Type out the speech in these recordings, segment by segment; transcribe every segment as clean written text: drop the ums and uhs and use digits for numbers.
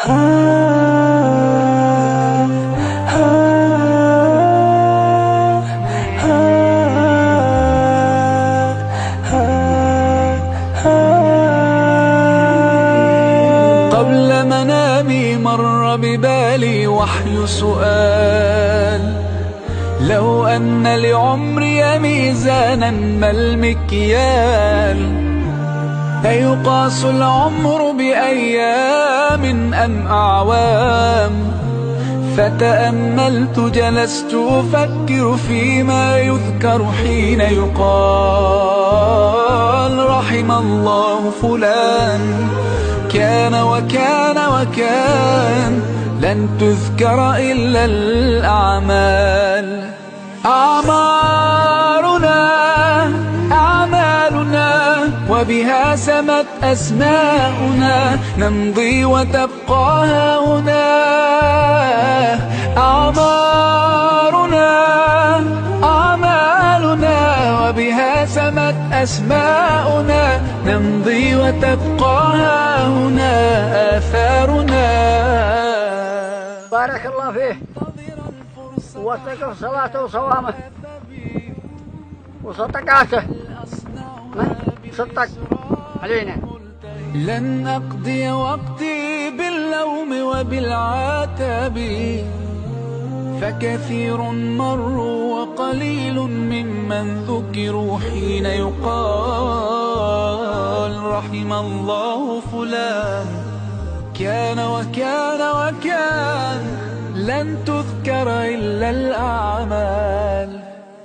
قبل منامي مر ببالي وحي سؤال: لو أن لعمري ميزانا ما المكيال؟ أيقاس العمر بأيام أم أعوام؟ فتأملت جلست أفكر فيما يذكر حين يقال: رحم الله فلان كان وكان وكان. لن تذكر إلا الأعمال. أعمالنا وبها سمت أسماؤنا، نمضي وتبقى هاهنا. أعمالنا وبها سمت أسماؤنا، نمضي وتبقى هاهنا آثارنا. بارك الله فيه ووفقه في صلاته وصوامه وصدقاته. صدق علينا. لن أقضي وقتي باللوم وبالعتاب، فكثير مروا وقليل ممن ذكروا حين يقال: رحم الله فلان كان وكان وكان. لن تذكر إلا الأعمال.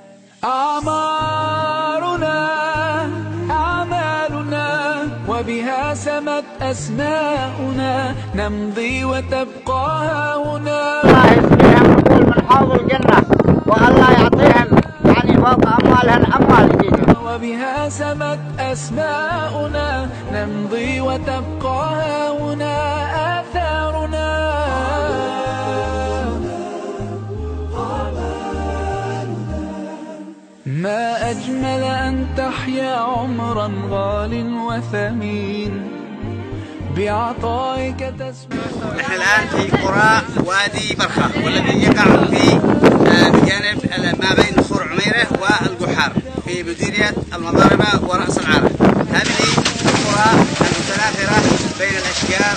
أعمالنا وبها سمت أسماؤنا، نمضي وتبقى هاهنا. الله يسقيهم قبول من حوض الجنة، والله يعطيهم يعني فوق أموالهم أموال جديدة. وبها سمت أسماؤنا، نمضي وتبقى هاهنا آثارنا. ما أجمل أن تحيا عمرا غال وثمين، بعطائك تسبح. نحن الآن في قرى وادي برخة، والذي يقع في بجانب ما بين صور عميرة والقحار في مديرية المضاربة ورأس العارة. هذه القرى المتناثرة بين الأشجار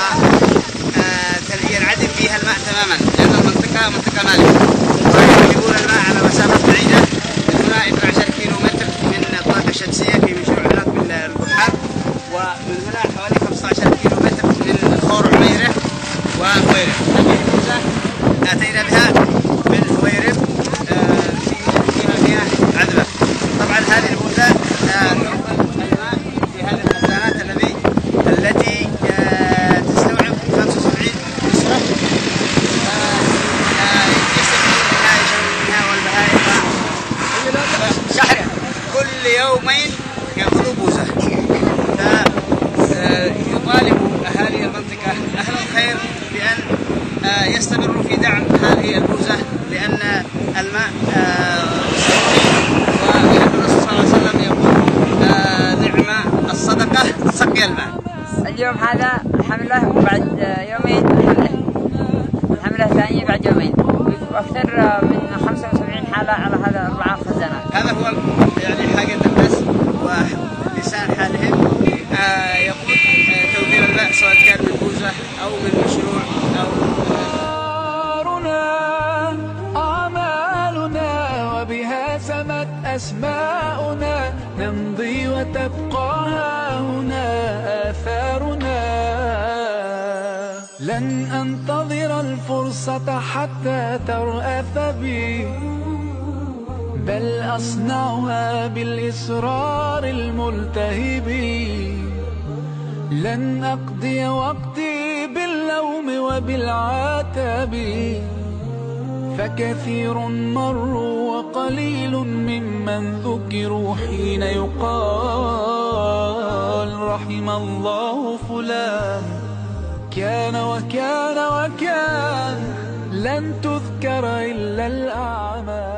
وينعدم فيها الماء تماما، لأن المنطقة منطقة مالحة، ويجيبون الماء على مسافة بعيدة من 12 كيلومتر من الطاقة الشمسية في مشروع هناك بالبحار، ومن هنا حوالي 15 كيلومتر من خور عميرة وهويرب. هذه البوزة أتينا بها من هويرب فيها مياه عذبة. طبعا هذه البوزة الماء في هذه الخزانات التي تستوعب 75 أسرة كل يومين يأخذوا بوزة. فيطالب أهالي المنطقة أهل الخير بأن يستمروا في دعم هذه البوزة، لأن الماء ضروري، والرسول صلى الله عليه وسلم يقول: نعم الصدقة سقي الماء. اليوم هذا الحمد لله بعد يومين، الحمد لله ثاني بعد يومين، وأكثر من 75 حالة على هذا 4 خزانات. هذا هو يعني حاجة الناس ولسان حالهم يقول توفير الماء، سواء كان من بوزة أو من مشروع أو أعمالنا وبها سمت أسماؤنا، نمضي وتبقى هاهنا آثارنا. لن أنتظر الفرصة حتى ترأف بي، بل أصنعها بالإصرار الملتهب. لن أقضي وقتي باللوم وبالعتاب، فكثير مروا وقليل ممن ذكروا حين يقال: رحم الله فلان كان وكان وكان. لن تذكر إلا الأعمال.